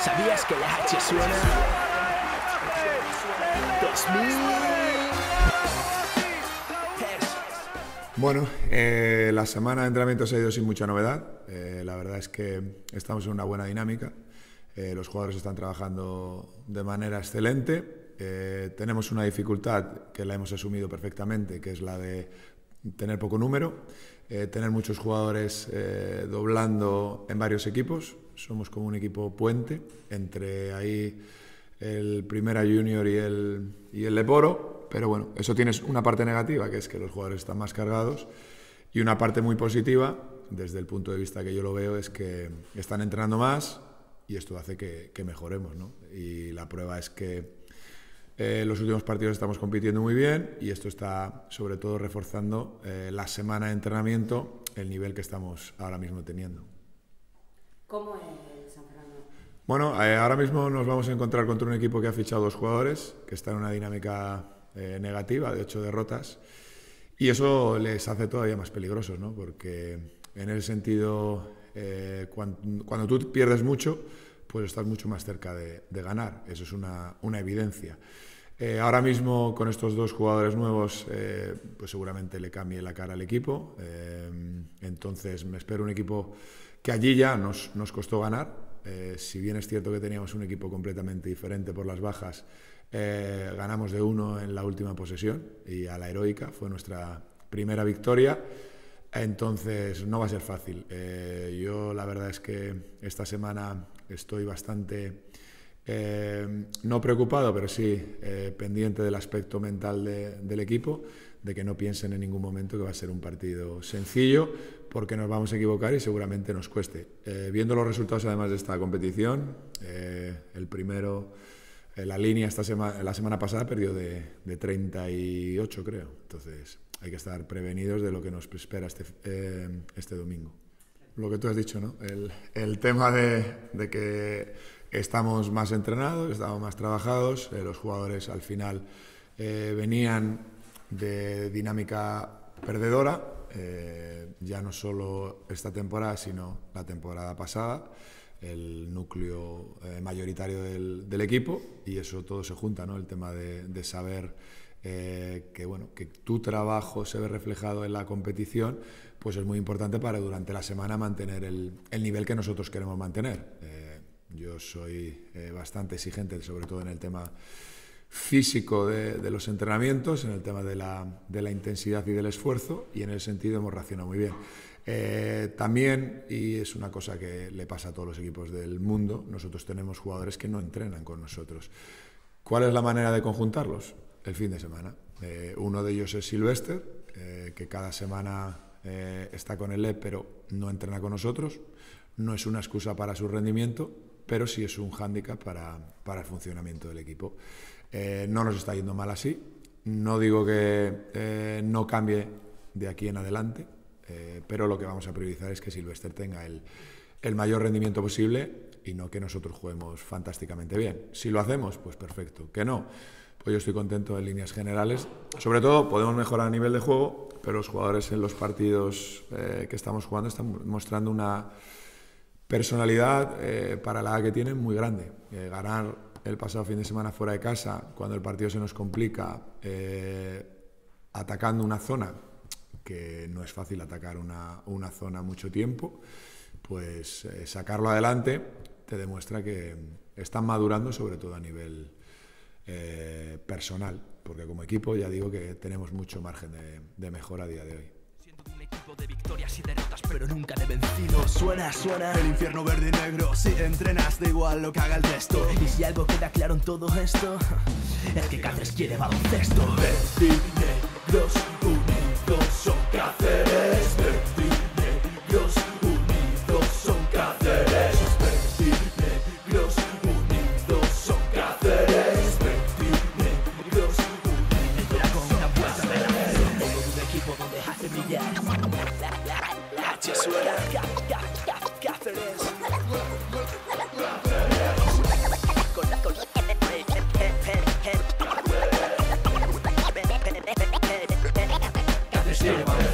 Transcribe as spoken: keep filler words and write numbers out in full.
¿Sabías que la H suena? dos mil. Bueno, eh, la semana de entrenamiento se ha ido sin mucha novedad. Eh, la verdad es que estamos en una buena dinámica. Eh, los jugadores están trabajando de manera excelente. Eh, tenemos una dificultad que la hemos asumido perfectamente, que es la de tener poco número, eh, tener muchos jugadores eh, doblando en varios equipos. Somos como un equipo puente entre ahí el Primera Junior y el, y el Leporo, pero bueno, eso tiene una parte negativa, que es que los jugadores están más cargados, y una parte muy positiva, desde el punto de vista que yo lo veo, es que están entrenando más y esto hace que, que mejoremos, ¿no? Y la prueba es que Eh, los últimos partidos estamos compitiendo muy bien y esto está sobre todo reforzando eh, la semana de entrenamiento, el nivel que estamos ahora mismo teniendo. ¿Cómo es San Fernando? Bueno, eh, ahora mismo nos vamos a encontrar contra un equipo que ha fichado dos jugadores, que está en una dinámica eh, negativa de ocho derrotas, y eso les hace todavía más peligrosos, ¿no? Porque en el sentido, eh, cuando, cuando tú pierdes mucho, pues estás mucho más cerca de, de ganar. Eso es una, una evidencia. Eh, ahora mismo, con estos dos jugadores nuevos, eh, pues seguramente le cambie la cara al equipo. Eh, entonces, me espero un equipo que allí ya nos, nos costó ganar. Eh, si bien es cierto que teníamos un equipo completamente diferente por las bajas, eh, ganamos de uno en la última posesión y a la heroica. Fue nuestra primera victoria. Entonces, no va a ser fácil. Eh, yo, la verdad es que esta semana estoy bastante, eh, no preocupado, pero sí eh, pendiente del aspecto mental de, del equipo, de que no piensen en ningún momento que va a ser un partido sencillo, porque nos vamos a equivocar y seguramente nos cueste. Eh, viendo los resultados además de esta competición, eh, el primero, eh, la línea esta sema, la semana pasada perdió de, de treinta y ocho, creo. Entonces hay que estar prevenidos de lo que nos espera este, eh, este domingo. Lo que tú has dicho, ¿no? El, el tema de, de que estamos más entrenados, estamos más trabajados, eh, los jugadores al final eh, venían de dinámica perdedora, eh, ya no solo esta temporada, sino la temporada pasada, el núcleo eh, mayoritario del, del equipo, y eso todo se junta, ¿no? El tema de, de saber eh, que, bueno, que tu trabajo se ve reflejado en la competición, pues es muy importante para durante la semana mantener el, el nivel que nosotros queremos mantener. Eh, yo soy eh, bastante exigente, sobre todo en el tema físico de, de los entrenamientos, en el tema de la, de la intensidad y del esfuerzo, y en ese sentido hemos reaccionado muy bien. Eh, también, y es una cosa que le pasa a todos los equipos del mundo, nosotros tenemos jugadores que no entrenan con nosotros. ¿Cuál es la manera de conjuntarlos? El fin de semana. Eh, uno de ellos es Silvester, eh, que cada semana eh, está con el E, pero no entrena con nosotros. No es una excusa para su rendimiento, pero sí es un hándicap para, para el funcionamiento del equipo. Eh, no nos está yendo mal así. No digo que eh, no cambie de aquí en adelante, eh, pero lo que vamos a priorizar es que Silvester tenga el, el mayor rendimiento posible y no que nosotros juguemos fantásticamente bien. Si lo hacemos, pues perfecto. Que no, pues yo estoy contento en líneas generales. Sobre todo, podemos mejorar a nivel de juego, pero los jugadores en los partidos eh, que estamos jugando están mostrando una personalidad eh, para la edad que tienen muy grande. Eh, ganar el pasado fin de semana fuera de casa, cuando el partido se nos complica, eh, atacando una zona, que no es fácil atacar una, una zona mucho tiempo, pues eh, sacarlo adelante te demuestra que están madurando, sobre todo a nivel eh, personal, porque como equipo ya digo que tenemos mucho margen de, de mejora a día de hoy. Un equipo de victorias y derrotas, pero nunca de vencidos. Suena, suena el infierno verde y negro. Si entrenas, da igual lo que haga el resto. Y si algo queda claro en todo esto, es que Cáceres quiere baloncesto. Verdinegros unidos son Cáceres. Verdinegros unidos son Cáceres. Verdinegros unidos son Cáceres. Verdinegros unidos. Entra con una vuelta de la vez. Todo un equipo donde hace brillar. La H suena. Cáceres. Con la colita. Cáceres quiere baloncesto.